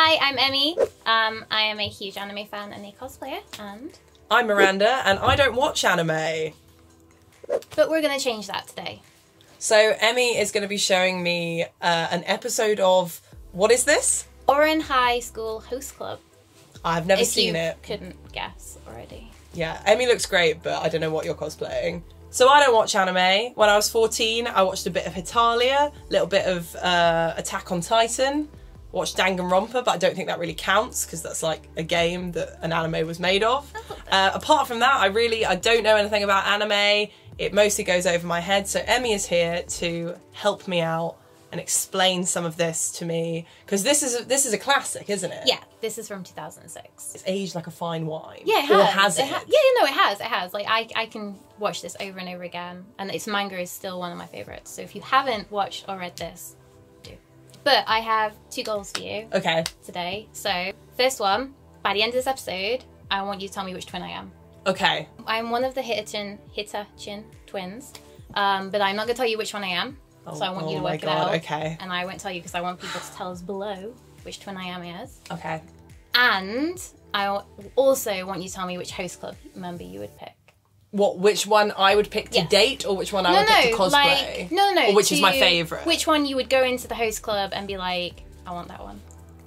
Hi, I'm Emi. I am a huge anime fan and a cosplayer, and... I'm Miranda, and I don't watch anime. But we're going to change that today. So Emi is going to be showing me an episode of... What is this? Ouran High School Host Club. I've never seen it. If you couldn't guess already. Yeah, Emi looks great, but I don't know what you're cosplaying. So I don't watch anime. When I was 14, I watched a bit of Hitalia, a little bit of Attack on Titan, watched Danganronpa, but I don't think that really counts because that's like a game that an anime was made of. Apart from that, I don't know anything about anime. It mostly goes over my head. So Emi is here to help me out and explain some of this to me, because this is a classic, isn't it? Yeah, this is from 2006. It's aged like a fine wine. Yeah, it has. Or has it? Yeah, no, it has. It has. Like I can watch this over and over again, and its manga is still one of my favorites. So if you haven't watched or read this, do. But I have 2 goals for you. Okay. Today. So first one, by the end of this episode, I want you to tell me which twin I am. Okay. I'm one of the Hitachin twins, but I'm not gonna tell you which one I am. So I want you to work it out. Okay. And I won't tell you because I want people to tell us below which twin I am is. Okay. And I also want you to tell me which host club member you would pick. What? Which one I would pick to date, or which one I would pick to cosplay? No. Or which is my favourite? Which one you would go into the host club and be like, I want that one.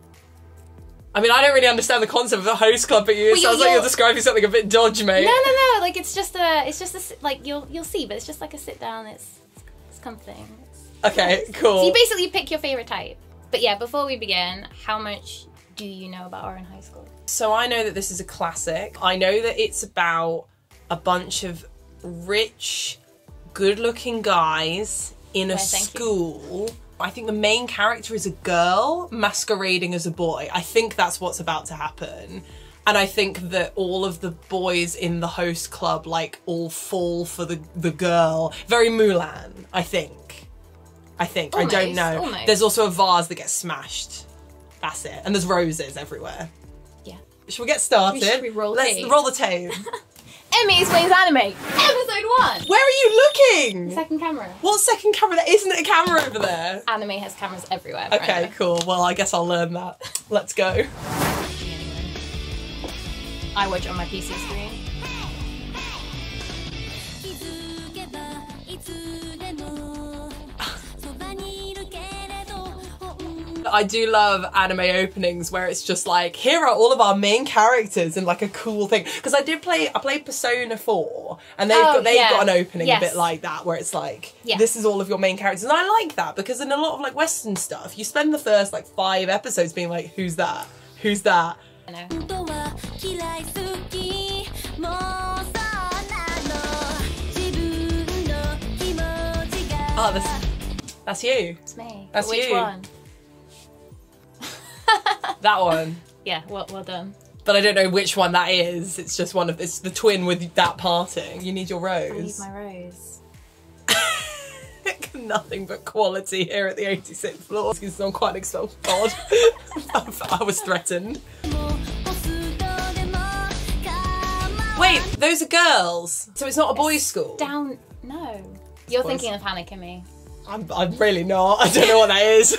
I mean, I don't really understand the concept of a host club, but it sounds like you're describing something a bit dodgy, mate. No. Like it's just a like you'll see, but it's just like a sit down. It's comforting. Okay, cool. So you basically pick your favourite type. But yeah, before we begin, how much do you know about Ouran High School? So I know that this is a classic. I know that it's about a bunch of rich, good-looking guys in a school. I think the main character is a girl masquerading as a boy. I think that's what's about to happen. And I think that all of the boys in the host club like all fall for the girl. Very Mulan, I think. Almost, I don't know. Almost. There's also a vase that gets smashed. That's it. And there's roses everywhere. Yeah. Should we get started? Should we roll Let's tape? roll the tape. Emi Explains Anime, episode 1. Where are you looking? Second camera. What second camera? There isn't a camera over there. Anime has cameras everywhere. Okay, cool. Well, I guess I'll learn that. Let's go. I watch it on my PC screen. I do love anime openings where it's just like, here are all of our main characters and like a cool thing. Because I played Persona 4 and they've got an opening a bit like that where it's like, this is all of your main characters. And I like that because in a lot of like Western stuff, you spend the first like 5 episodes being like, who's that? Who's that? I know. Oh, that's you. It's me. That's Which you. one? That one. Yeah, well done. But I don't know which one that is. It's just one of it's the twin with that parting. You need your rose. I need my rose. Nothing but quality here at the 86th floor. It's not quite expelled. God. I was threatened. Wait, those are girls. So it's not a boys' school? No. You're thinking of Hannah Kimmy. I'm really not. I don't know what that is.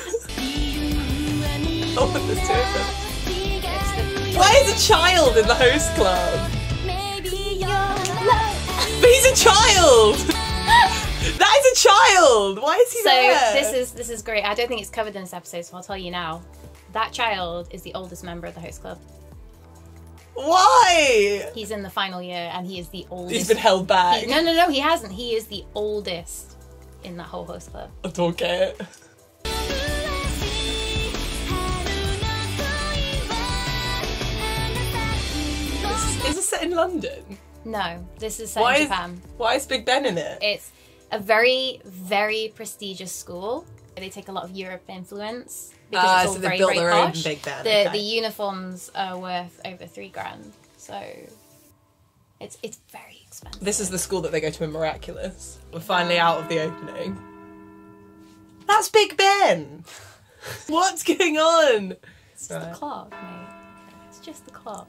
Oh, there's 2 of them. Why is a child in the host club? But he's a child! That is a child! Why is he there? So this is great. I don't think it's covered in this episode, so I'll tell you now. That child is the oldest member of the host club. Why? He's in the final year and he is the oldest. He's been held back. No, he hasn't. He is the oldest in that whole host club. I don't get it. Is this set in London? No, this is set in Japan. Why is Big Ben in it? It's a very, very prestigious school. They take a lot of Europe influence because it's all very, very posh. Big Ben. The uniforms are worth over $3,000, so it's very expensive. This is the school that they go to in Miraculous. We're finally out of the opening. That's Big Ben! What's going on? It's just the clock, mate. It's just the clock.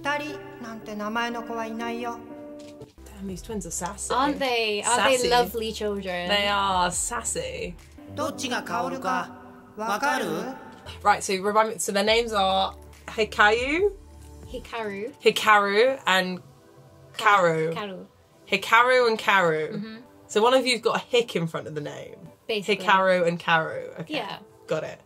Damn, these twins are sassy. Aren't they? Aren't they lovely children? They are sassy. Right, so remind me. So their names are Hikaru, and Karu. Hikaru and Karu. So one of you've got a hick in front of the name. Basically. Hikaru and Karu. Okay. Yeah. Got it.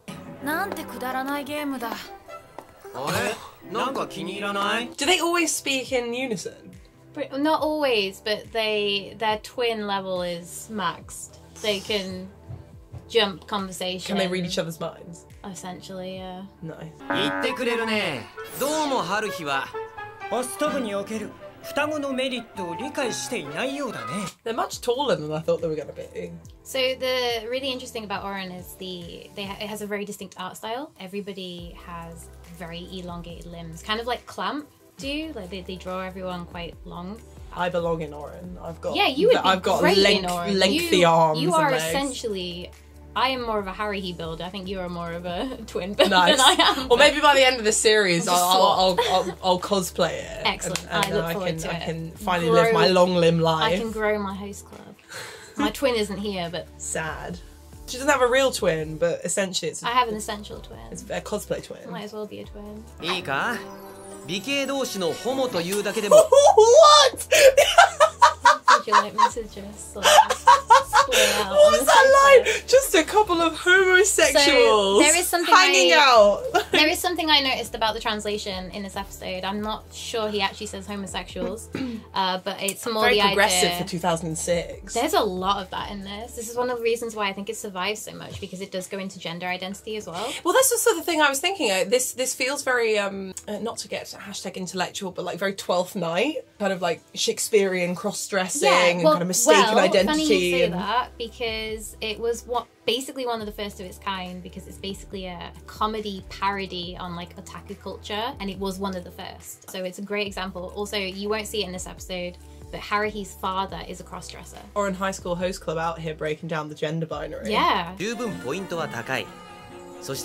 Do they always speak in unison? But not always, but their twin level is maxed. They can jump conversation. Can they read each other's minds? Essentially, yeah. Nice. They're much taller than I thought they were going to be. So the really interesting about Ouran is it has a very distinct art style. Everybody has very elongated limbs, kind of like Clamp do. Like they draw everyone quite long. I belong in Ouran. I've got I've got lengthy arms. You are and legs. essentially. I am more of a Haruhi builder. I think you are more of a twin builder nice. than I am. Or maybe by the end of the series, I'll cosplay it. Excellent. And I look forward to it. I can finally live my long limb life. I can grow my host club. My twin isn't here, but sad. She doesn't have a real twin, but essentially I have an essential twin. It's a cosplay twin. Might as well be a twin. What? Would you like me to just split out? What was that line? Just a couple of homosexuals so there is something hanging out. There is something I noticed about the translation in this episode. I'm not sure he actually says homosexuals, but it's more very the progressive idea. for 2006. There's a lot of that in this. This is one of the reasons why I think it survives so much, because it does go into gender identity as well. Well, that's also the thing I was thinking. This feels very not to get #intellectual, but like very 12th Night, kind of like Shakespearean cross-dressing and kind of mistaken identity. Funny you say that, because it was basically one of the first of its kind, because it's basically a comedy parody on like otaku culture, and it was one of the first. So it's a great example. Also, you won't see it in this episode, but Haruhi's father is a cross-dresser. Or in High School Host Club out here breaking down the gender binary. Yeah. So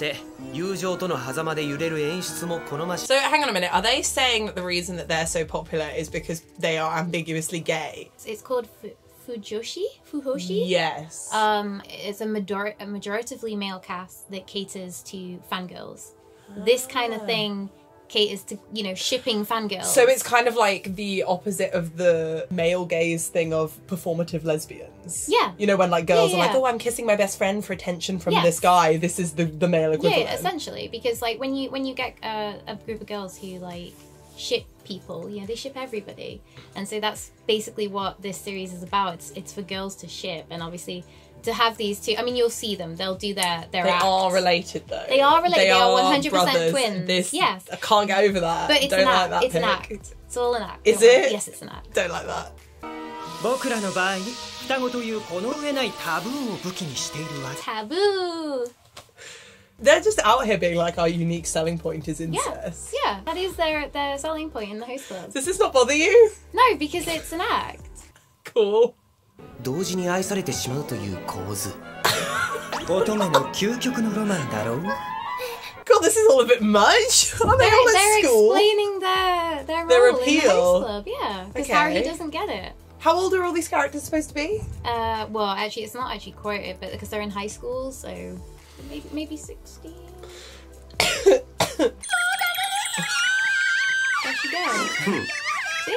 hang on a minute, are they saying that the reason that they're so popular is because they are ambiguously gay? It's called Fuhoshi? Yes. It's a majoritively male cast that caters to fangirls. This kind of thing caters to, shipping fangirls. So it's kind of like the opposite of the male gaze thing of performative lesbians. Yeah. You know, when like girls are like, oh, I'm kissing my best friend for attention from this guy. This is the male equivalent. Yeah, essentially. Because like when you get a group of girls who like ship people, they ship everybody. And so that's basically what this series is about. It's for girls to ship, and obviously to have these two, I mean, you'll see them. They'll do their They act. are related though. They are related. They are 100% brothers. twins. Yes. I can't get over that. But it's Don't an like act. that It's pick. an act. It's all an act. Is it? Yes, it's an act. Don't like that. Taboo. They're just out here being like, our unique selling point is incest. Yeah, that is their selling point in the host club. Does this not bother you? No, because it's an act. Cool. God, this is all a bit much. Are they all at They're school? explaining their role appeal. in the host club. Yeah, because Okay. Haruhi doesn't get it. How old are all these characters supposed to be? Well, actually, it's not actually quoted, but because they're in high school, so maybe 16. There she goes. See?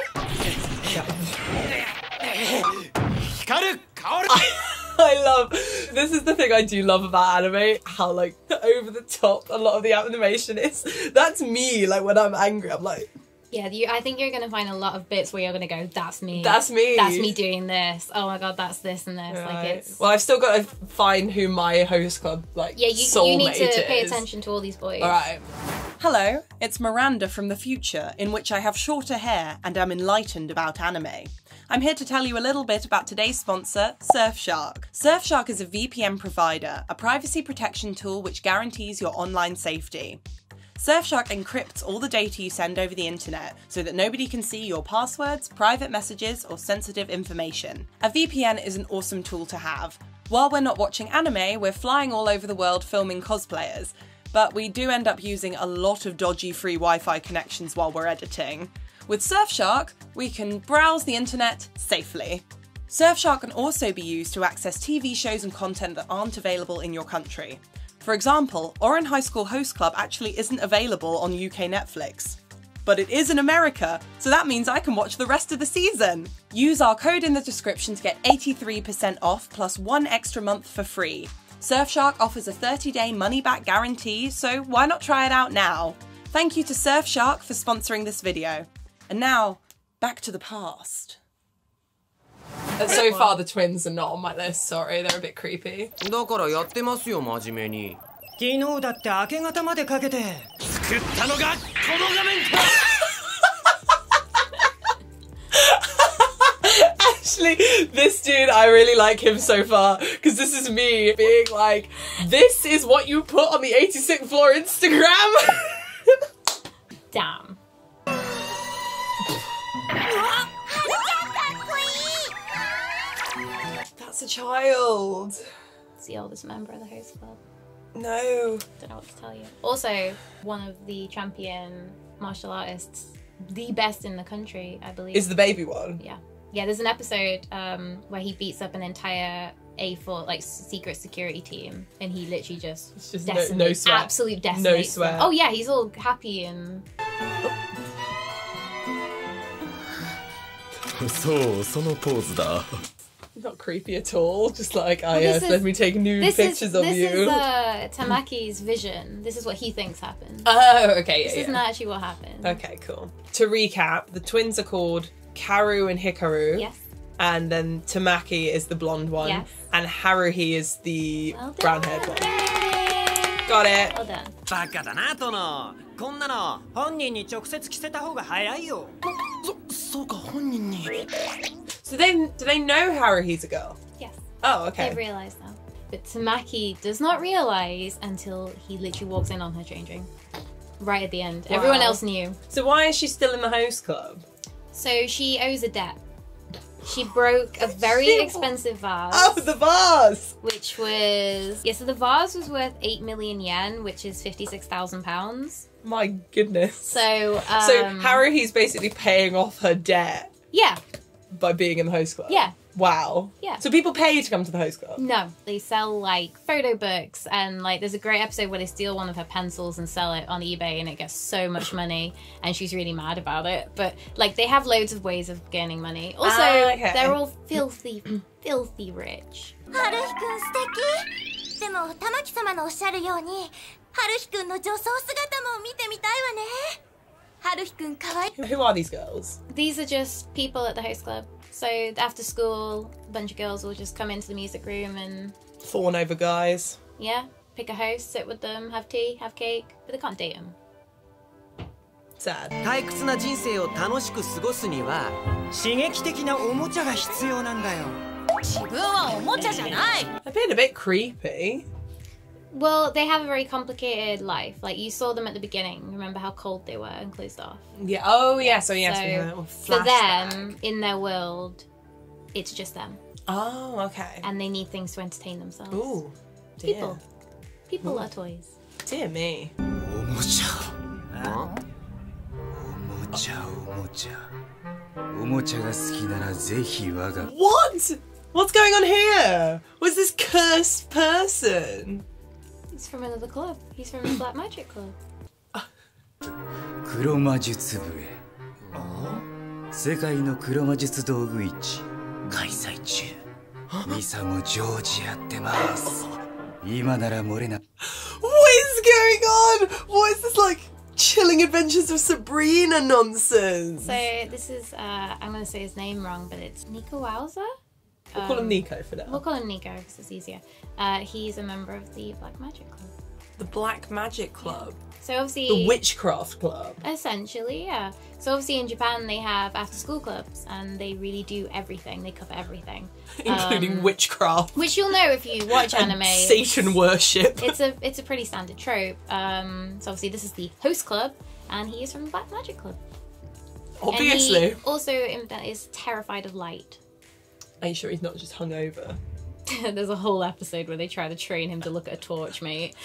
I love, this is the thing I do love about anime, how like over the top a lot of the animation is. That's me, like when I'm angry, I'm like... Yeah, I think you're going to find a lot of bits where you're going to go, that's me. That's me. That's me doing this. Oh my god, that's this and this. Right. Like it's... Well, I've still got to find who my host club, like, Yeah, you need to soulmate pay is. attention to all these boys. Alright. Hello, it's Miranda from the future, in which I have shorter hair and am enlightened about anime. I'm here to tell you a little bit about today's sponsor, Surfshark. Surfshark is a VPN provider, a privacy protection tool which guarantees your online safety. Surfshark encrypts all the data you send over the internet so that nobody can see your passwords, private messages, or sensitive information. A VPN is an awesome tool to have. While we're not watching anime, we're flying all over the world filming cosplayers, but we do end up using a lot of dodgy free Wi-Fi connections while we're editing. With Surfshark, we can browse the internet safely. Surfshark can also be used to access TV shows and content that aren't available in your country. For example, Ouran High School Host Club actually isn't available on UK Netflix. But it is in America, so that means I can watch the rest of the season. Use our code in the description to get 83% off plus 1 extra month for free. Surfshark offers a 30-day money-back guarantee, so why not try it out now? Thank you to Surfshark for sponsoring this video. And now, back to the past. So far the twins are not on my list, sorry, they're a bit creepy. だからやってますよ、真面目に。昨日だって明け方までかけて作ったのがこの画面か。 Actually, this dude, I really like him so far, because this is me being like, this is what you put on the 86th floor Instagram? Damn. That's a child. It's the oldest member of the host club. No. Don't know what to tell you. Also, one of the champion martial artists, the best in the country, I believe. Is the baby one? Yeah. Yeah, there's an episode where he beats up an entire A4, like, secret security team, and he literally just decimates, no sweat. absolute decimates No sweat. them. Oh yeah, he's all happy and... そう、そのポーズだ。 Not creepy at all, just like, Well, yes, this let is- me take nude pictures of this you. is Tamaki's vision. This is what he thinks happened. Oh, okay, This yeah, isn't actually what happened. Okay, cool. To recap, the twins are called Karu and Hikaru. Yes. And then Tamaki is the blonde one. Yes. And Haruhi is the Well done. brown-haired one. Yay! Got it. Well done. バカだな、殿。こんなの本人に直接着せた方が早いよ。そうか、本人に。 So do they know Haruhi's a girl? Yes. Oh, okay. They've realised now. But Tamaki does not realise until he literally walks in on her changing. Right at the end. Wow. Everyone else knew. So why is she still in the host club? So she owes a debt. She broke a very expensive vase. Oh, the vase! Which was... Yeah, so the vase was worth 8 million yen, which is £56,000. My goodness. So, So Haruhi's basically paying off her debt yeah. by being in the host club? Yeah. Wow. Yeah. So people pay to come to the host club? No, they sell like photo books, and like there's a great episode where they steal one of her pencils and sell it on eBay, and it gets so much money, and she's really mad about it. But like they have loads of ways of gaining money. Also, okay. they're all filthy, filthy rich. ハルヒくん素敵。でも玉木様のおっしゃるように、ハルヒくんの女装姿も見てみたいわね。ハルヒくん可愛い。 Who are these girls? These are just people at the host club. So after school, a bunch of girls will just come into the music room and Fawn over guys. yeah, pick a host, sit with them, have tea, have cake, but they can't date them. Sad. 退屈な人生を楽しく過ごすには刺激的なおもちゃが必要なんだよ。 自分はおもちゃじゃない。 They're being a bit creepy. Well, they have a very complicated life. Like, you saw them at the beginning. Remember how cold they were and closed off? Yeah. Oh, yeah. So yes, we have a little for flashback. them, in their world, it's just them. Oh, okay. And they need things to entertain themselves. Ooh, dear. People are toys. Dear me. おもちゃ。おもちゃ、おもちゃ。おもちゃが好きならぜひ我が。 What? What's going on here? What's this cursed person? He's from another club. He's from the Black Magic Club. 黒魔術部へ。世界の黒魔術道具市開催中。ミサも常時やってます。今なら漏れな。 What is going on? What is this like chilling adventures of Sabrina nonsense? So this is, I'm going to say his name wrong, but it's Nico Wowzer? We'll call him Nico for now. We'll call him Nico because it's easier. He's a member of the Black Magic Club. The Black Magic Club. So obviously... The Witchcraft Club. Essentially, yeah. So obviously in Japan they have after-school clubs and they really do everything. They cover everything. Including witchcraft. Which you'll know if you watch and anime. Satan worship. It's a pretty standard trope. So obviously this is the host club and he is from the Black Magic Club. Obviously. And he also is terrified of light. Are you sure he's not just hungover? There's a whole episode where they try to train him to look at a torch, mate.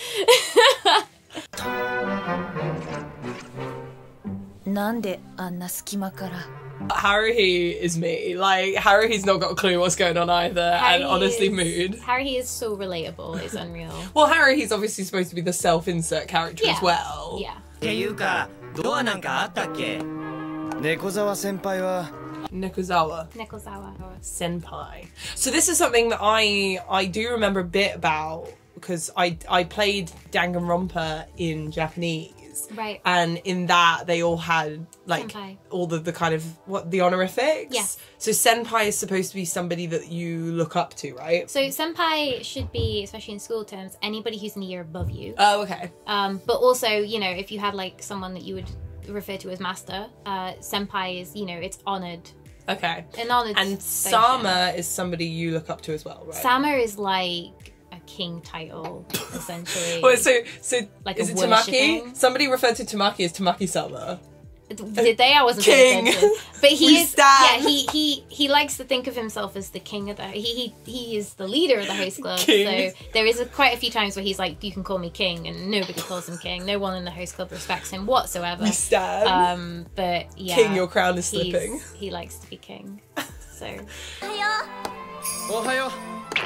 なんであんな隙間から Haruhi is me. Like, Haruhi's not got a clue what's going on either, and honestly, mood. Haruhi is so relatable, it's unreal. Well, Haruhi's obviously supposed to be the self-insert character as well. Yeah. ていうかドアなんかあったっけ猫沢先輩は Nekozawa. Nekozawa. Senpai. So this is something that I do remember a bit about, because I played Danganronpa in Japanese. Right. And in that they all had like Senpai. all the kind of the honorifics. Yeah. So senpai is supposed to be somebody that you look up to, right? So senpai should be, especially in school terms, anybody who's in a year above you. Oh, okay. But also, you know, if you had like someone that you would refer to as master, senpai is, you know, it's honored. Okay. An honored And station. Sama is somebody you look up to as well, right? Sama is like a king title, essentially. Wait, so Like is a it Tamaki? worshipping? Somebody referred to Tamaki as Tamaki-sama. Did they? I wasn't King. paying attention. But he We is. stand. Yeah, he likes to think of himself as the king of the. He is the leader of the host club. King. So there is quite a few times where he's like, "You can call me king," and nobody calls him king. No one in the host club respects him whatsoever. We stand. But yeah, King, your crown is slipping. He likes to be king. So おはよう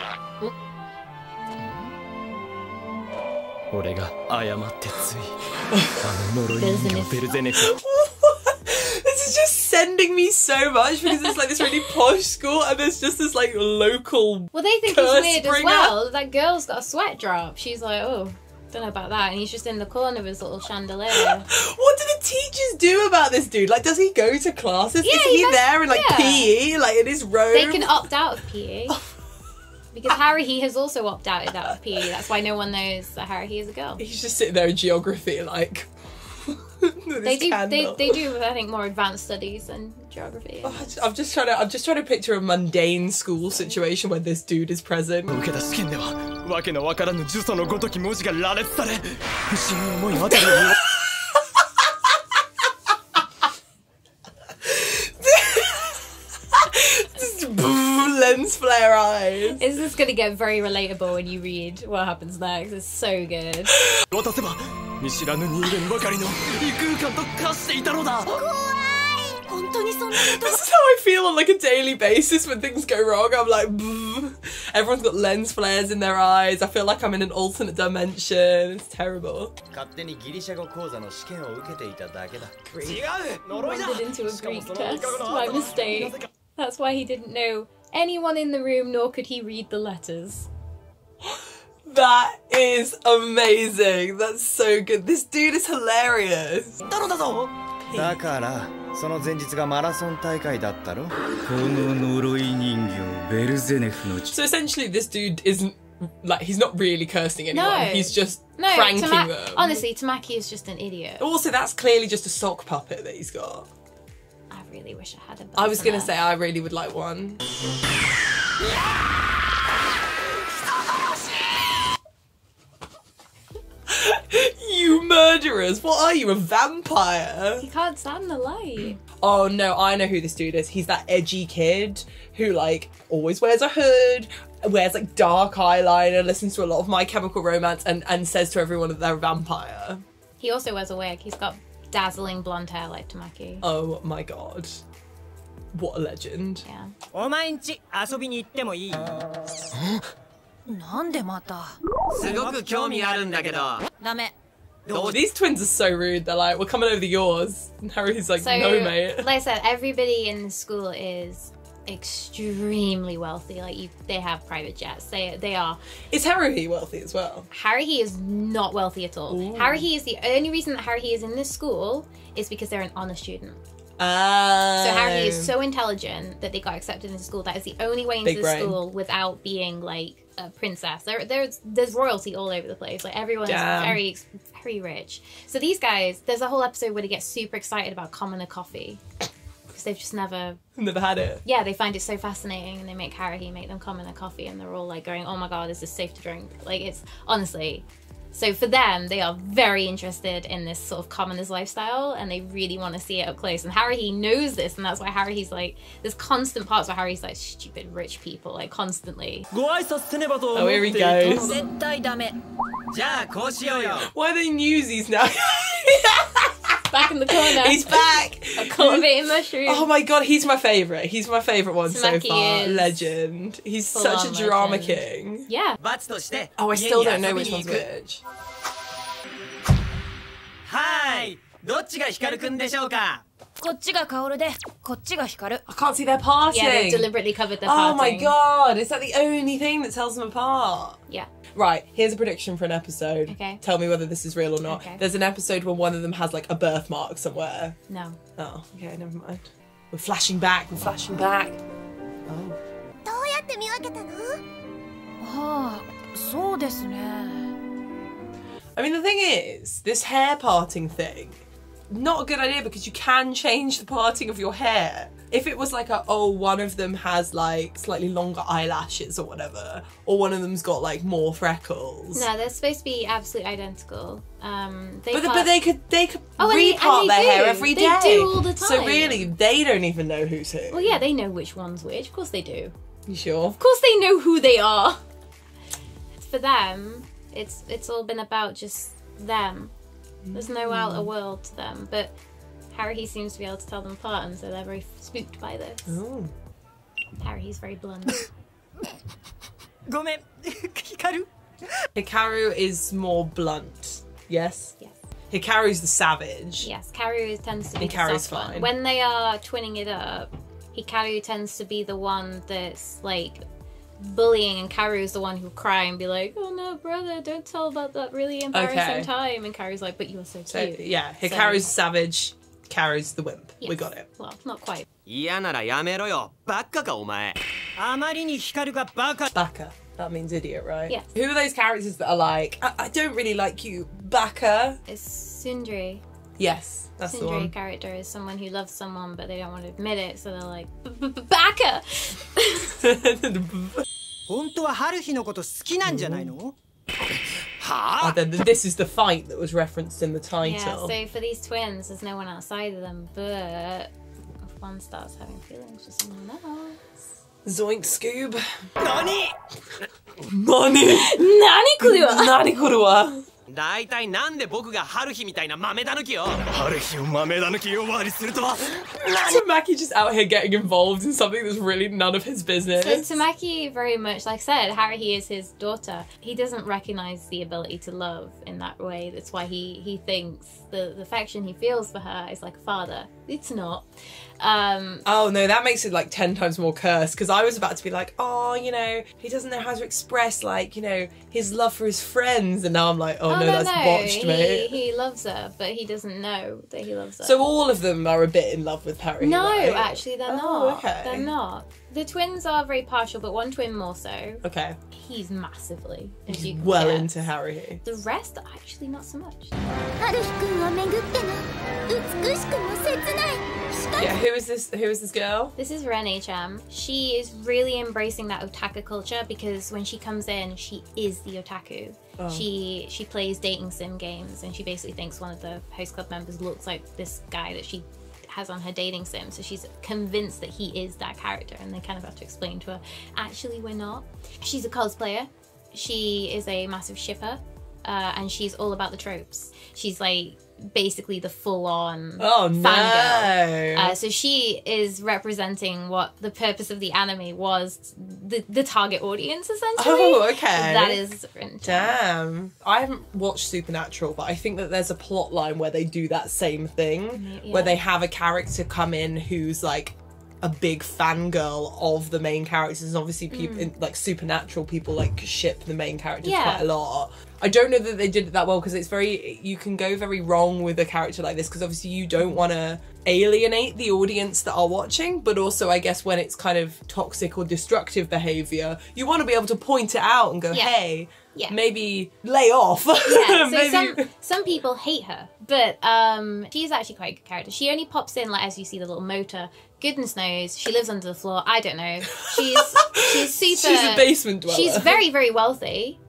俺が誤ってついあの呪い人形ベルゼネフ This is just sending me so much, because it's like this really posh school and there's just this like local well, they think curse it's weird as bringer. well. That girl's got a sweat drop. She's like, oh, don't know about that, and he's just in the corner with his little chandelier. What do the teachers do about this dude? Like, does he go to classes? Yeah, is he he does- there in like yeah. PE, like in his robe? They can opt out of PE. Because Haruhi has also opted out of PE. That's why no one knows that Haruhi is a girl. He's just sitting there in geography, like. with They his do, candle. they do, I think, more advanced studies than geography. Oh, I'm just trying to picture a mundane school situation where this dude is present. 受けた試験ではわけのわからぬ呪詛のごとき文字が羅列され不審に思い当たるように Just boom, lens flare eyes. Is this going to get very relatable when you read what happens next? It's so good. 渡せば見知らぬ人間ばかりの異空間と化していたのだ本当にそんなこと This is how I feel on like a daily basis when things go wrong. I'm like, everyone's got lens flares in their eyes. I feel like I'm in an alternate dimension. It's terrible. 勝手にギリシャ語講座の試験を受けていただけだ違う Wandered into a Greek test by mistake. That's why he didn't know anyone in the room, nor could he read the letters. That is amazing. That's so good. This dude is hilarious. だろだぞだからその前日がマラソン大会だったろこの呪い人形ベルゼネフの So essentially, this dude isn't like, he's not really cursing anyone. No. He's just No, pranking them. honestly, Tamaki is just an idiot. Also, that's clearly just a sock puppet that he's got. I really wish I had a I was buzzer. gonna say I really would like one. You murderers! What are you, a vampire? He can't stand the light. Oh no, I know who this dude is. He's that edgy kid who like always wears a hood, wears like dark eyeliner, listens to a lot of My Chemical Romance, and says to everyone that they're a vampire. He also wears a wig. He's got dazzling blonde hair like Tamaki. Oh my god. What a legend. Yeah. お前んち遊びに行ってもいいなんでまたすごく興味あるんだけどダメ Oh, these twins are so rude. They're like, we're coming over to yours. And Harry's like, So, no, mate. like I said, everybody in the school is extremely wealthy. Like they have private jets. They are. Is Haruhi wealthy as well? Haruhi is not wealthy at all. Ooh. Haruhi is the only reason that Haruhi is in this school is because they're an honor student. Ah. So Haruhi is so intelligent that they got accepted into school. That is the only way into Big the brain. school without being like a princess. There's royalty all over the place. Like everyone Damn. is very rich. So these guys, there's a whole episode where they get super excited about commoner coffee because they've just never. Never had it. Yeah, they find it so fascinating, and they make Haruhi make them commoner coffee, and they're all like going, "Oh my god, is this safe to drink?" Like it's honestly. So for them, they are very interested in this sort of commoner's lifestyle, and they really want to see it up close. And Haruhi knows this, and that's why Haruhi's like, there's constant parts where Haruhi's like, stupid rich people, like constantly. ご挨拶せねばと思 Oh, って here he いた goes. のだ絶対ダメじゃあこうしようよ Why are they newsies now? Back in the corner. He's back. Cultivating mushrooms. Oh my god, he's my favourite. He's my favourite one so Tamaki far. is Legend. He's full such a on drama legend. king. Yeah. 罰として Oh, I still don't know which one's which. はいどっちが光くんでしょうかこっちが薫でこっちが光 I can't see their parting. Yeah, they've deliberately covered their Oh my parting. god, is that the only thing that tells them apart? Yeah. Right, here's a prediction for an episode. Okay. Tell me whether this is real or not. Okay. There's an episode where one of them has like a birthmark somewhere. No. Oh, okay, never mind. We're flashing back, we're flashing back. Oh. どうやって見分けたの？ はあ、そうですね。 I mean, the thing is, this hair parting thing, not a good idea because you can change the parting of your hair. If it was like one of them has like slightly longer eyelashes or whatever, or one of them's got like more freckles. No, they're supposed to be absolutely identical. But they could Oh, and repart they their hair do. every They day. do all the So time. really, they don't even know who's who. Well, yeah, they know which one's which. Of course they do. You sure? Of course they know who they are. For them, it's all been about just them. There's no outer world to them. But Haruhi seems to be able to tell them apart, and so they're very spooked by this. Oh. Haruhi's very blunt. ごめん光 Hikaru is more blunt. Yes? Yes. Hikaru's the savage. Yes, Karu tends to be the Hikaru's soft one. fine. When they are twinning it up, Hikaru tends to be the one that's like bullying, and Karu's the one who'll cry and be like, "Oh no, brother, don't tell about that really embarrassing Okay. time." And Karu's like, "But you're so So, cute." yeah, Hikaru's savage, Karu's the wimp. Yes. We got it. Well, not quite. 嫌ならやめろよバッカかお前あまりに光がバカ Baka. That means idiot, right? Yes. Who are those characters that are like, I don't really like you, Baka? It's Sundri. Yes, that's the Sundri one. character is someone who loves someone, but they don't want to admit it, so they're like, "Baka." 本当は春日のこと好きなんじゃないの Oh, はあ then this is the fight that was referenced in the Yeah. title. So for these twins, there's no one outside of them, but if one starts having feelings for someone else. Zoink Scoob. 何 Nani? Nani kurua? Nani kurua? 大体なんで僕が春日みたいな豆だぬきを春日を豆だぬき呼ばわりするとは Tamaki just out here getting involved in something that's really none of his business. So Tamaki very much, like I said, Haruhi is his daughter. He doesn't recognize the ability to love in that way. That's why he thinks the affection he feels for her is like a father. It's not. Oh no, that makes it like 10 times more cursed, because I was about to be like, oh, you know, he doesn't know how to express like, you know, his love for his friends, and now I'm like, oh no, that's botched, mate. He loves her, but he doesn't know that he loves her. So all of them are a bit in love with Haruhi, no, right? actually they're Oh, not. okay. They're not. The twins are very partial, but one twin more so. Okay. He's massively, as you can Well guess. into Haruhi. The rest are actually not so much. 春日くんをめぐっても美しくも切ない光 Yeah, who is this girl? This is Rene-chan. She is really embracing that otaku culture, because when she comes in, she is the otaku. Oh. She plays dating sim games, and she basically thinks one of the host club members looks like this guy that she has on her dating sim, so she's convinced that he is that character, and they kind of have to explain to her, actually we're not. She's a cosplayer. She is a massive shipper, and she's all about the tropes. She's like basically the full-on Oh fangirl. no. So she is representing what the purpose of the anime was, the target audience, essentially. Oh, okay. That is Rin-chan. Damn. I haven't watched Supernatural, but I think that there's a plot line where they do that same thing, Yeah. where they have a character come in who's like a big fangirl of the main characters. And obviously people in like Supernatural, people like ship the main characters Yeah. quite a lot. I don't know that they did it that well, because it's you can go very wrong with a character like this, because obviously you don't want to alienate the audience that are watching, but also I guess when it's kind of toxic or destructive behavior, you want to be able to point it out and go, Yeah. hey, Yeah. maybe lay off. Yeah, so Maybe- some people hate her, but she's actually quite a good character. She only pops in like as you see the little motor. Goodness knows, she lives under the floor. I don't know. She's super. She's a basement dweller. She's very, very wealthy.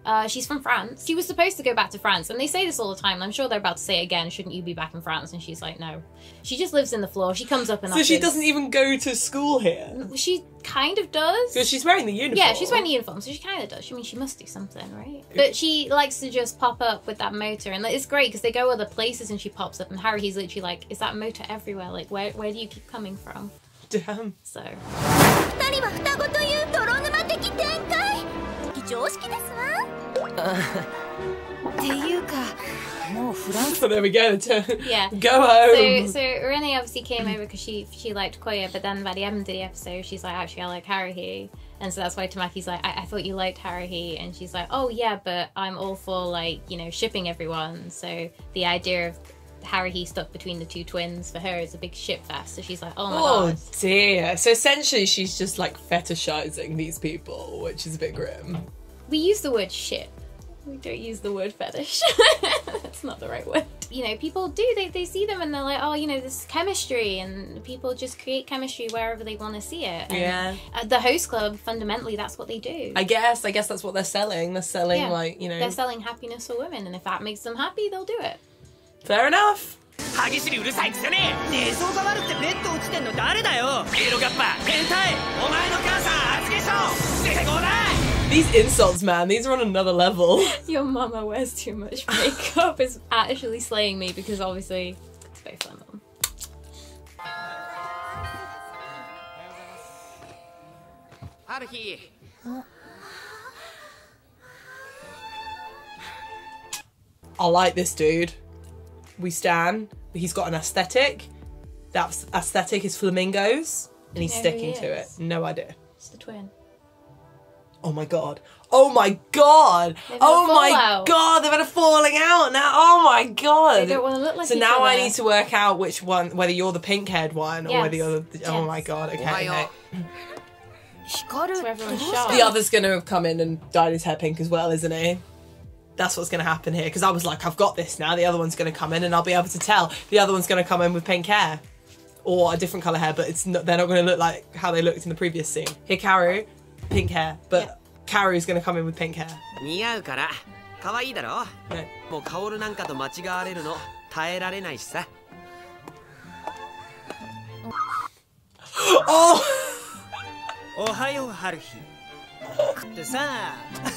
She's from France. She was supposed to go back to France, and they say this all the time, and I'm sure they're about to say it again, shouldn't you be back in France? And she's like, no. She just lives in the floor. She comes up and So she doesn't even go to school here? She kind of does. Because she's wearing the uniform. Yeah, she's wearing the uniform, so she kind of does. I mean, she must do something, right? But she likes to just pop up with that motor, and it's great because they go other places and she pops up, and Harry, he's literally like, is that motor everywhere? Like, where do you keep coming from? Damn. So. 二人は双子という泥沼的展開常識ですわっていうかもうフランス So there we go. Yeah. Go home. So Renee obviously came over because she liked Koya, but then by the end of the episode, she's like, actually, I like Haruhi. And so that's why Tamaki's like, I thought you liked Haruhi. And she's like, oh yeah, but I'm all for, like, you know, shipping everyone. So the idea of Haruhi stuck between the two twins for her is a big ship fest. So she's like, oh my god. Oh dear. So essentially she's just like fetishizing these people, which is a bit grim. We use the word ship. We don't use the word fetish. That's not the right word. You know, people do. They see them and they're like, oh, you know, this chemistry, and people just create chemistry wherever they want to see it. And yeah. At the host club, fundamentally, that's what they do. I guess that's what they're selling. They're selling, Yeah. like, you know. They're selling happiness for women, and if that makes them happy, they'll do it. Fair enough. 歯ぎしりうるさいくせね寝相が悪くてベッド落ちてんの誰だよエロガッパ変態お前の母さん厚化粧出てこない These insults, man, these are on another level. Your mama wears too much makeup is actually slaying me because obviously it's both my mum. Haruhi. I like this dude. We stan. He's got an aesthetic. That aesthetic is flamingos, and he's You know who sticking he to it. is? No idea. It's the twin. Oh my god. Oh my god. They've had Oh a my fallout. god. They've had a falling out now. Oh my god. They don't want to look like So each now I other. need to work out which one, whether you're the pink-haired one or whether you're the... Oh Yes. my god. Okay. Ohio. okay. 光る So everyone's どうした shocked. The other's going to have come in and dyed his hair pink as well, isn't he? That's what's going to happen here. Because I was like, I've got this now. The other one's going to come in and I'll be able to tell. The other one's going to come in with pink hair. Or a different colour hair, but it's not, they're not going to look like how they looked in the previous scene. Hikaru, pink hair. But Karu's going to come in with pink hair. 似合うから可愛いだろ No. もう薫なんかと間違われるの耐えられないしさ Oh! おはよう春日ってさ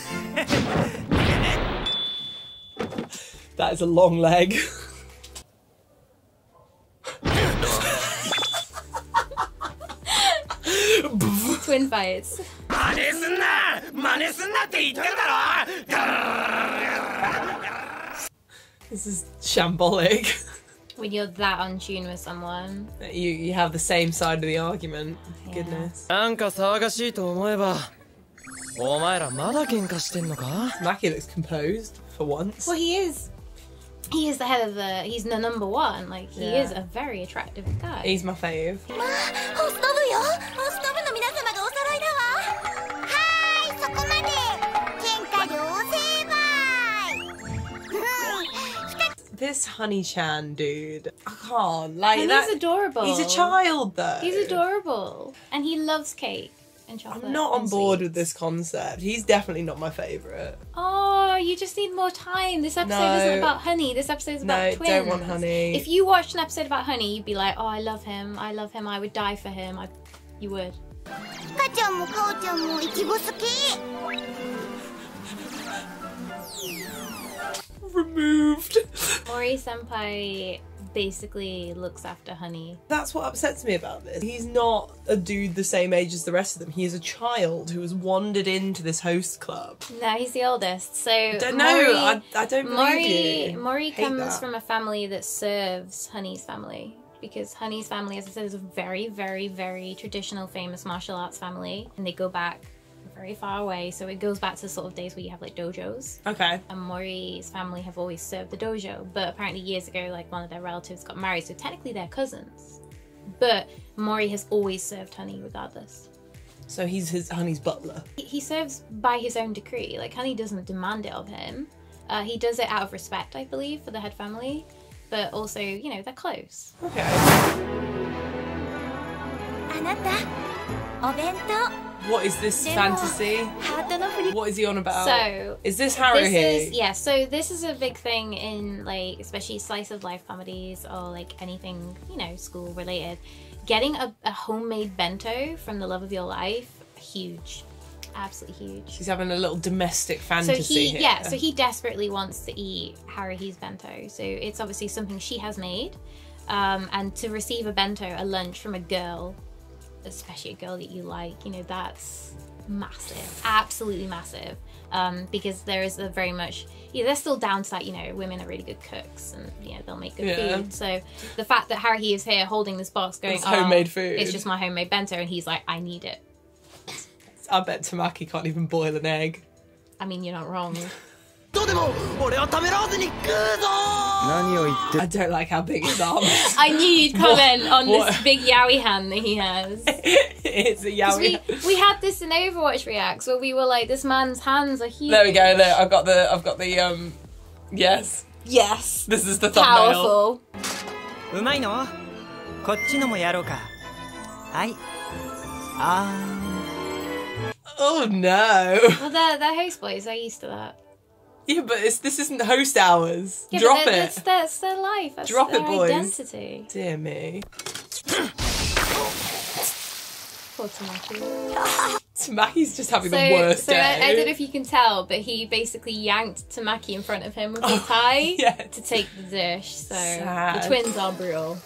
That is a long leg. Twin fights. 真似すんな真似すんなって言ってるだろ This is shambolic. When you're that on tune with someone. You have the same side of the argument. Yeah. Goodness. なんか騒がしいと思えばお前らまだ喧嘩してんのか Maki looks composed for once. Well, he is. He is the head of the. He's the number one. Like he Yeah. is a very attractive guy. He's my fave. まあホスト部よホスト部の皆様がお揃いだわはーいそこまで喧嘩両成敗 This Honey-chan dude. I can't. Like, And that, he's adorable. He's a child, though. He's adorable, and he loves cake and chocolate. I'm not on and board sweets. with this concept. He's definitely not my favourite. Oh, you just need more time. This episode isn't about honey. This episode is about No, twins. don't want honey. If you watched an episode about honey, you'd be like, oh, I love him. I love him. I would die for him. You would. かちゃんもかおちゃんもいちご好き Removed. Mori senpai basically looks after honey. That's what upsets me about this. He's not a dude the same age as the rest of them. He is a child who has wandered into this host club. No, he's the oldest. So I don't believe you. Mori Hate comes that. from a family that serves Honey's family. Because Honey's family, as I said, is a very, very, very traditional, famous martial arts family. And they go back very far away. So it goes back to sort of days where you have like dojos. Okay. And Mori's family have always served the dojo. But apparently years ago, like one of their relatives got married. So technically they're cousins. But Mori has always served Honey regardless. So he's Honey's butler. He serves by his own decree. Like Honey doesn't demand it of him. He does it out of respect, I believe, for the head family. But also, you know, they're close. Okay. あなたお弁当 What is this fantasy? What is he on about? So is this Haruhi? So this is a big thing in like especially slice of life comedies or like anything, you know, school related. Getting a homemade bento from the love of your life, huge. Absolutely huge. He's having a little domestic fantasy here. Yeah, so he desperately wants to eat Haruhi's bento. So it's obviously something she has made. And to receive a bento, a lunch from a girl, especially a girl that you like, you know, that's massive. Absolutely massive. Because there is a very much, they're still down to that, you know, women are really good cooks and, you know, they'll make good food. So the fact that Haruhi is here holding this box going, it's homemade food. It's just my homemade bento, and he's like, I need it. I bet Tamaki can't even boil an egg. I mean, you're not wrong. I don't like how big his arm is. I knew you'd comment on this big yowie hand that he has. It's a yowie. We had this in Overwatch Reacts where we were like, this man's hands are huge. There we go. Look, I've got the yes. Yes. This is the thumbnail. Powerful. うまいの？こっちのもやろうか。はい。 Oh no. Well, they're host boys. They're used to that. Yeah, but this isn't host hours. Yeah, Drop but it. That's their life. That's Drop their it, boys. Identity. Dear me. Poor Tamaki. Tamaki's just having the worst day. I don't know if you can tell, but he basically yanked Tamaki in front of him with his tie to take the dish. So sad. The twins are brutal.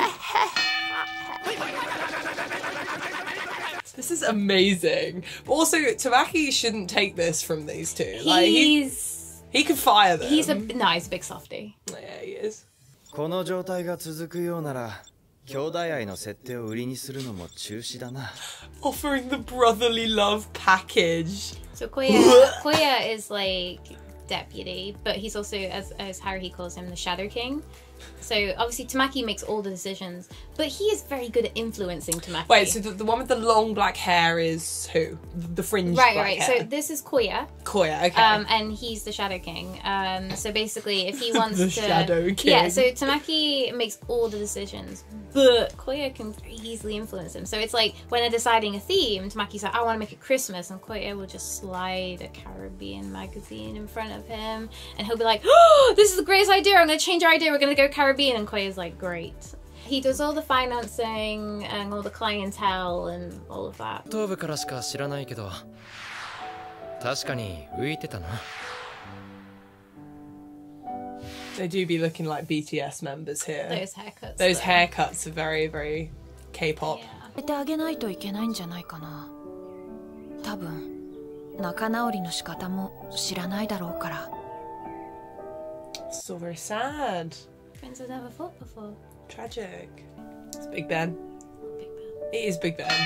This is amazing. But also, Tamaki shouldn't take this from these two. He could fire them. He's a big softie. Yeah, he is. この状態が続くようなら兄弟愛の設定を売りにするのも中止だな Offering the brotherly love package. So Koya is like deputy, but he's also, as Haruhi calls him, the Shadow King. So obviously Tamaki makes all the decisions, but he is very good at influencing Tamaki. Wait, so the one with the long black hair is who? The fringe black hair? So this is Koya. Koya, okay. And he's the Shadow King. So basically, if he wants the Shadow King. Yeah, so Tamaki makes all the decisions, but Koya can very easily influence him. So it's like when they're deciding a theme, Tamaki's like, I want to make it Christmas, and Koya will just slide a Caribbean magazine in front of him, and he'll be like, oh, this is the greatest idea, I'm going to change our idea, we're going to go Caribbean, and Koya's like, great. He does all the financing and all the clientele and all of that. 頭部からしか知らないけど確かに浮いてたな They do be looking like BTS members here. Those haircuts are very, very K-pop. 入れてあげないといけないんじゃないかな多分仲直りの仕方も知らないだろうから So very sad. Friends have never fought before. Tragic. It's Big Ben. Big Ben. It is Big Ben.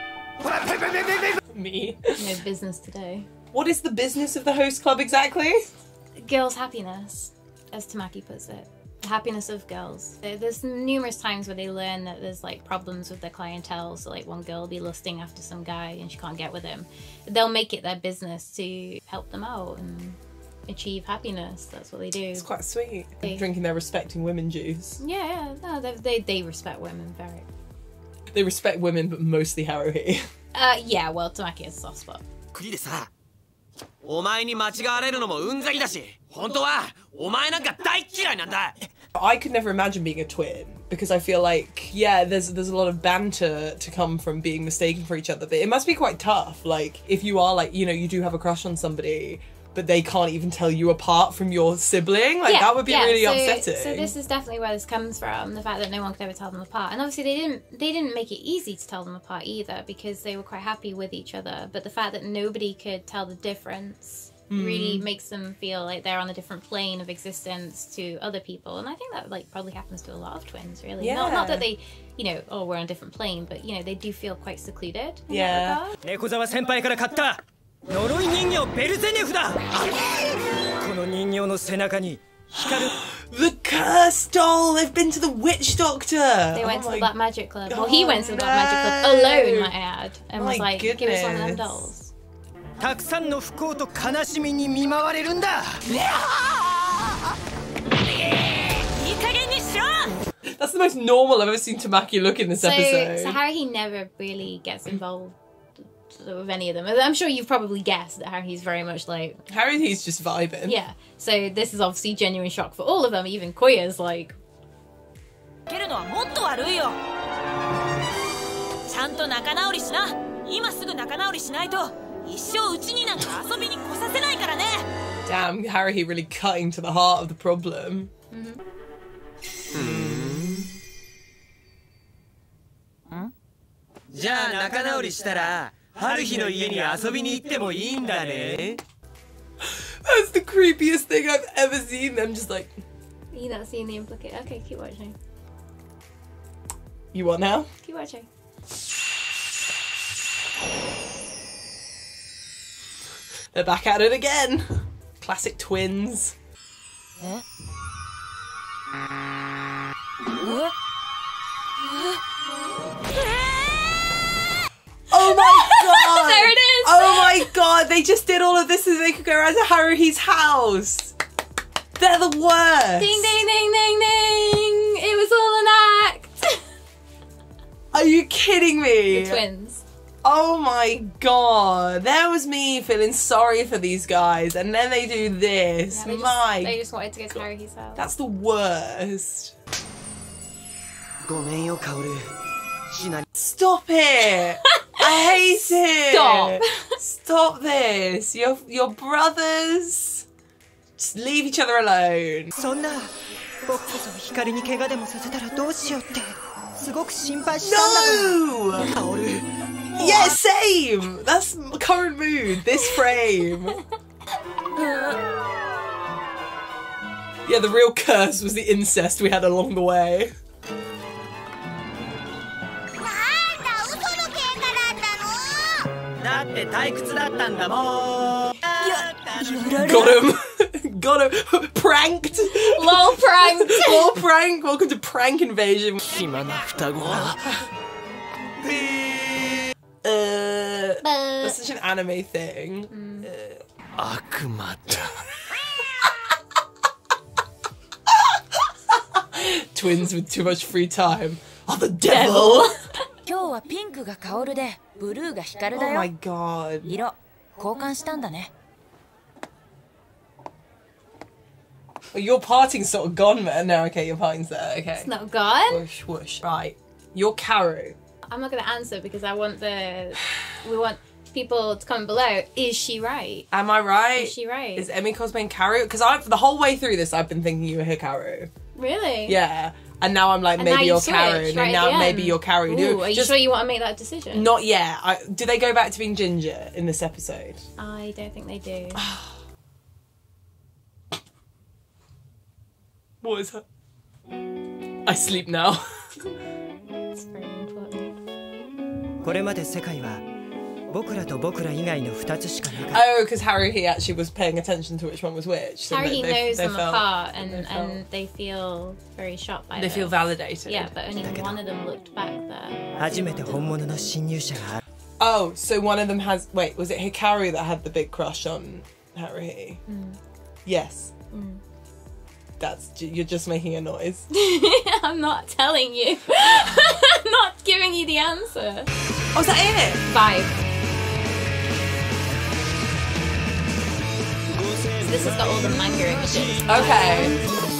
Me. No business today. What is the business of the host club exactly? Girls' happiness, as Tamaki puts it. The happiness of girls. There's numerous times where they learn that there's like problems with their clientele. So like one girl will be lusting after some guy and she can't get with him. They'll make it their business to help them out and achieve happiness. That's what they do. It's quite sweet. Drinking their respecting women juice. Yeah, no, they respect women very. They respect women, but mostly Haruhi. Yeah, well, Tamaki has a soft spot. 国でさ、お前に間違われるのもうんざりだし、本当はお前なんか大嫌いなんだ。 I could never imagine being a twin because I feel like, yeah, there's a lot of banter to come from being mistaken for each other, but it must be quite tough. Like, if you are like, you know, you do have a crush on somebody, but they can't even tell you apart from your sibling, like that would be really upsetting. So this is definitely where this comes from, the fact that no one could ever tell them apart. And obviously they didn't make it easy to tell them apart either because they were quite happy with each other. But the fact that nobody could tell the difference really makes them feel like they're on a different plane of existence to other people. And I think that like probably happens to a lot of twins, really. Yeah. Not that they, you know, oh, we're on a different plane, but you know, they do feel quite secluded in Yeah. that regard. 猫沢先輩から買った呪い人形ベルゼネフだ。この人形の背中に光る。 The cursed doll! They've been to the witch doctor! They went to the Black Magic Club. Well, he went to the Black Magic Club alone, might I add, and was like, give us one of them dolls. たくさんの不幸と悲しみに見舞われるんだ。いい加減にしろ。 That's the most normal I've ever seen Tamaki look in this episode. So Haruhi never really gets involved of any of them. I'm sure you've probably guessed that Haruhi's very much like... Haruhi's just vibing. Yeah. So this is obviously genuine shock for all of them. Even Koya's like... けるのはもっと悪いよ。ちゃんと仲直りしな。今すぐ仲直りしないと一生うちになんか遊びに来させないからね。 Damn, Haruhi really cutting to the heart of the problem. じゃあ仲直りしたら春日の家に遊びに行ってもいいんだね。 That's the creepiest thing I've ever seen. Them just like... You're not seeing the implication. Okay, keep watching. You what now? Keep watching. They're back at it again. Classic twins. Oh my god! There it is! Oh my god, they just did all of this so they could go around to Haruhi's house. They're the worst. Ding, ding, ding, ding, ding! It was all an act! Are you kidding me? The twins. Oh my god. There was me feeling sorry for these guys and then they do this. Yeah, they just wanted to go to Haruhi's house. That's the worst. ごめんよ、カオル。 Stop it! I hate it! Stop. Stop this! Your brothers! Just leave each other alone. そんな、僕こそ光に怪我でもさせたらどうしようってすごく心配したんだから。 No! カオル。 Yeah, same! That's current mood, this frame. Yeah, the real curse was the incest we had along the way. だって退屈だったんだもん。 Got him! Got him! Pranked! LOL prank! LOL prank! Welcome to Prank Invasion. 暇な双子。 That's such an anime thing. 悪魔だ。 Twins with too much free time. Oh, the devil! 今日はピンクがカオルでブルーが光だ Oh よ。 my god. 色交換したんだね。 Your parting's sort of gone, man. No, okay, your parting's there. Okay. It's not gone. Whoosh, whoosh. Right. You're Karu. I'm not going to answer because we want people to comment below. Is she right? Am I right? Is she right? Is Emi cosplaying Karu? Because the whole way through this, I've been thinking you were Hikaru. Really? Yeah. And now I'm like, And maybe now you're you switch Karu. And right at now the maybe end. you're Karu. Ooh, are you sure you want to make that decision? Not yet. Do they go back to being ginger in this episode? I don't think they do. What is that? I sleep now. It's very important. これまで世界は僕らと僕ら以外の2つしかなかった。 Oh, because Haruhi actually was paying attention to which one was which. So Haruhi knows them felt- apart and they feel very shocked by They them. feel validated. Yeah, but only one of them looked back there. 初めて本物の侵入者が Oh, so one of them has... Wait, was it Hikaru that had the big crush on Haruhi? Yes. You're just making a noise. I'm not telling you. I'm not giving you the answer. Oh, is that it? 5. This has got all the manga images. Okay.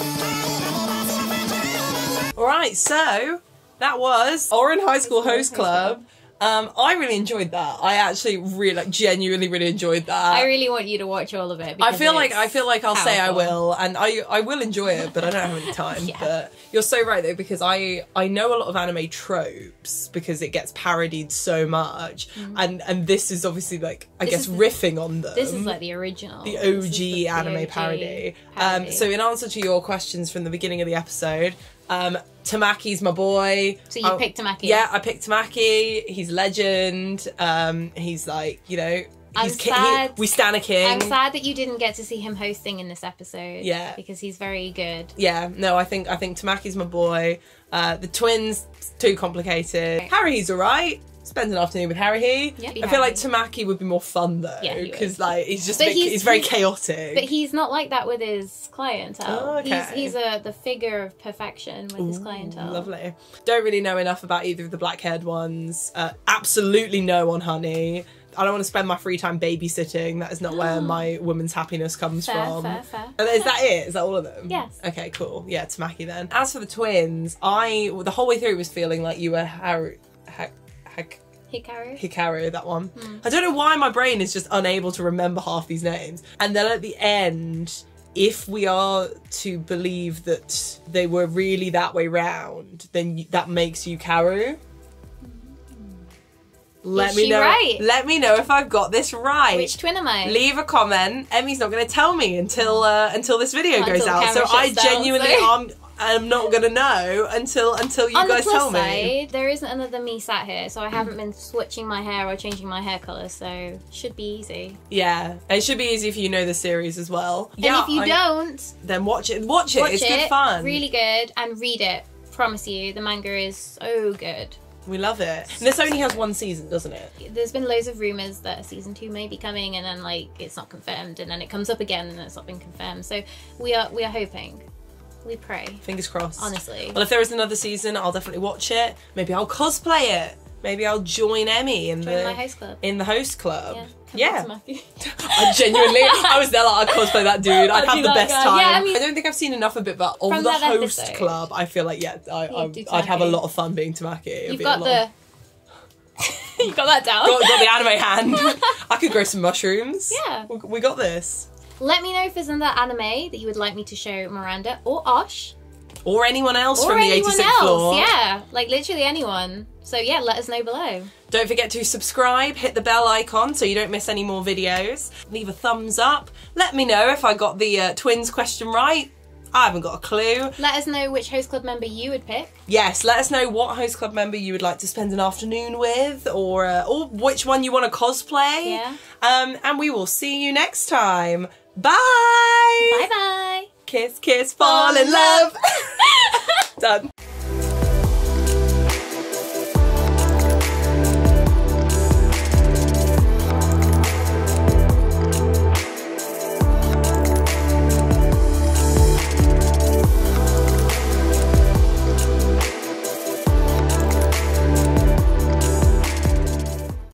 Alright, so that was Ouran High School Host Club. I really enjoyed that. I actually really, genuinely really enjoyed that. I really want you to watch all of it. I because feel like it's I'll say I powerful. will, and I will enjoy it, but I don't have any time. Yeah. But you're so right though, because I know a lot of anime tropes because it gets parodied so much, and this is obviously like I guess riffing on them. This is like the original. The This is OG the anime OG parody. parody. So in answer to your questions from the beginning of the episode, Tamaki's my boy. So you picked Tamaki? Yeah, I picked Tamaki. He's legend. He's like, you know, I'm he's sad. we stan a king. I'm sad that you didn't get to see him hosting in this episode. Yeah. Because he's very good. Yeah, no, I think Tamaki's my boy. The twins, too complicated. Haruhi's alright. Spend an afternoon with Haruhi. Yeah, I feel like Tamaki would be more fun though, Yeah, he would. because like he's just But he's very chaotic. But he's not like that with his clientele. Oh, okay. He's the figure of perfection with his clientele. Lovely. Don't really know enough about either of the black-haired ones. Absolutely no on Honey. I don't want to spend my free time babysitting. That is not where my woman's happiness comes from. Fair. And is that it? Is that all of them? Yes. Okay, cool. Yeah, Tamaki then. As for the twins, the whole way through was feeling like you were Hikaru, that one. I don't know why my brain is just unable to remember half these names. And then at the end, if we are to believe that they were really that way round, then that makes you Karu. Let me know. Right? Let me know if I've got this right. Which twin am I? Leave a comment. Emmy's not going to tell me until this video goes out. camera So I shuts down, genuinely I'm not going to know until you On guys the plus tell me. side, there isn't another me sat here, so I haven't been switching my hair or changing my hair colour, so should be easy. Yeah, it should be easy if you know the series as well. And if you don't, then watch it. Watch it. It's good fun. Really good, and read it. Promise you, the manga is so good. We love it. And this only has one season, doesn't it? There's been loads of rumours that season 2 may be coming, and then like it's not confirmed, and then it comes up again, and it's not been confirmed. So we are hoping. We pray. Fingers crossed. Honestly. Well, if there is another season, I'll definitely watch it. Maybe I'll cosplay it. Maybe I'll join Emmy in my host club. In the host club. Yeah. I genuinely, I was there like, I'd cosplay that dude. I'd have the best time. Yeah, I mean, I don't think I've seen enough of it, but of the host club, I feel like, I'd have a lot of fun being Tamaki. You've got you got that down. Got the anime hand. I could grow some mushrooms. Yeah. We got this. Let me know if there's another anime that you would like me to show Miranda or Osh. Or anyone else from the anyone 86th else. floor. Yeah, like literally anyone. So yeah, let us know below. Don't forget to subscribe, hit the bell icon so you don't miss any more videos. Leave a thumbs up. Let me know if I got the twins question right. I haven't got a clue. Let us know which host club member you would pick. Yes, let us know what host club member you would like to spend an afternoon with, or which one you want to cosplay. Yeah. And we will see you next time. Bye! Bye-bye! Kiss, kiss, fall in love! Done.